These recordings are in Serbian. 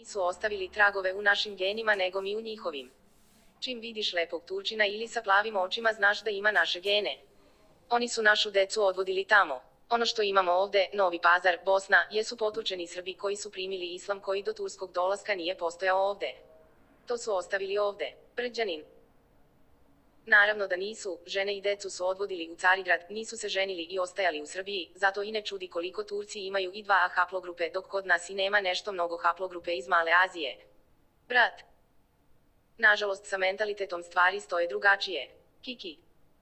Nisu ostavili tragove u našim genima nego mi u njihovim. Čim vidiš lepog Turčina ili sa plavim očima znaš da ima naše gene. Oni su našu decu odvodili tamo. Ono što imamo ovde, Novi Pazar, Bosna, jesu potučeni Srbi koji su primili islam koji do turskog dolaska nije postojao ovde. To su ostavili ovde. Brđanin. Naravno da nisu, žene i decu su odvodili u Carigrad, nisu se ženili i ostajali u Srbiji, zato i ne čudi koliko Turci imaju i 2A haplogrupe dok kod nas i nema nešto mnogo haplogrupe iz Male Azije. Brat. Nažalost sa mentalitetom stvari stoje drugačije. Kiki.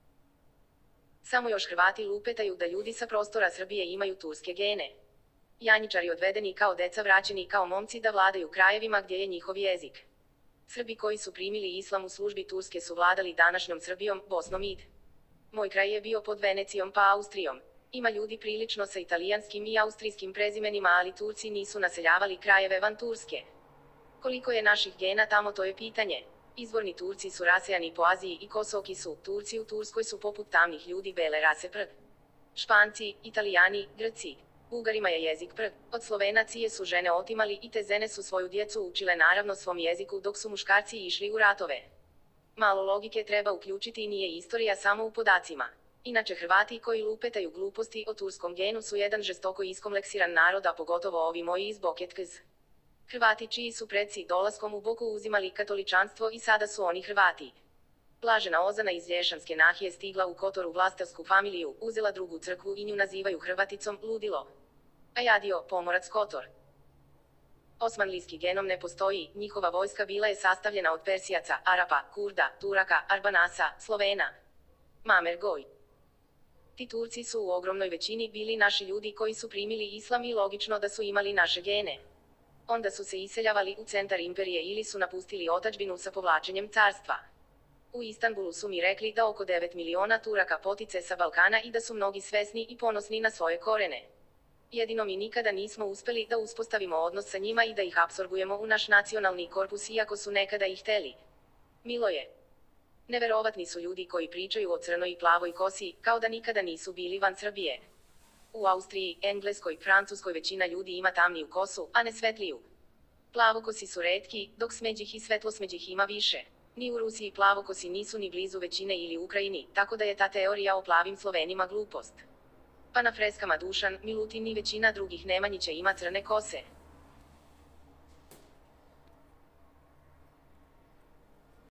Samo još Hrvati lupetaju da ljudi sa prostora Srbije imaju turske gene. Janjičari odvedeni kao deca vraćeni kao momci da vladaju krajevima gdje je njihov jezik. Srbi koji su primili islam u službi Turske su vladali današnjom Srbijom, Bosnom i Moj kraj je bio pod Venecijom pa Austrijom. Ima ljudi prilično sa italijanskim i austrijskim prezimenima, ali Turci nisu naseljavali krajeve van Turske. Koliko je naših gena tamo, to je pitanje. Izvorni Turci su rasejani po Aziji i Kosoki su, Turci u Turskoj su poput tamnih ljudi bele rase Španci, Italijani, Grci. Bugarima je jezik od Slovenacije su žene otimali i te žene su svoju djecu učile naravno svom jeziku dok su muškarci išli u ratove. Malo logike treba uključiti i nije istorija samo u podacima. Inače Hrvati koji lupetaju gluposti o turskom genu su jedan žestoko iskompleksiran narod, a pogotovo ovi moji iz Boketkz. Hrvati čiji su preci dolaskom u Boku uzimali katoličanstvo i sada su oni Hrvati. Blažena Ozana iz Lješanske nahije stigla u Kotor u vlastavsku familiju, uzela drugu crkvu i nju nazivaju Hrvaticom, ludilo. Ajadio, pomorac Kotor. Osmanlijski genom ne postoji, njihova vojska bila je sastavljena od Persijaca, Arapa, Kurda, Turaka, Arbanasa, Slovena. Mamer Goj. Ti Turci su u ogromnoj većini bili naši ljudi koji su primili islam i logično da su imali naše gene. Onda su se iseljavali u centar imperije ili su napustili otadžbinu sa povlačenjem carstva. U Istanbulu su mi rekli da oko 9 miliona Turaka potiče sa Balkana i da su mnogi svesni i ponosni na svoje korene. Jedino mi nikada nismo uspeli da uspostavimo odnos sa njima i da ih apsorbujemo u naš nacionalni korpus iako su nekada i hteli. Milo je. Neverovatni su ljudi koji pričaju o crnoj i plavoj kosi, kao da nikada nisu bili van Srbije. U Austriji, Engleskoj, Francuskoj većina ljudi ima tamniju kosu, a ne svetliju. Plavokosi su retki, dok smeđih i svetlosmeđih ima više. Ni u Rusiji plavokosi nisu ni blizu većine ili Ukrajini, tako da je ta teorija o plavim Slovenima glupost. Pa na freskama Dušan, Milutin i većina drugih Nemanjića ima crne kose.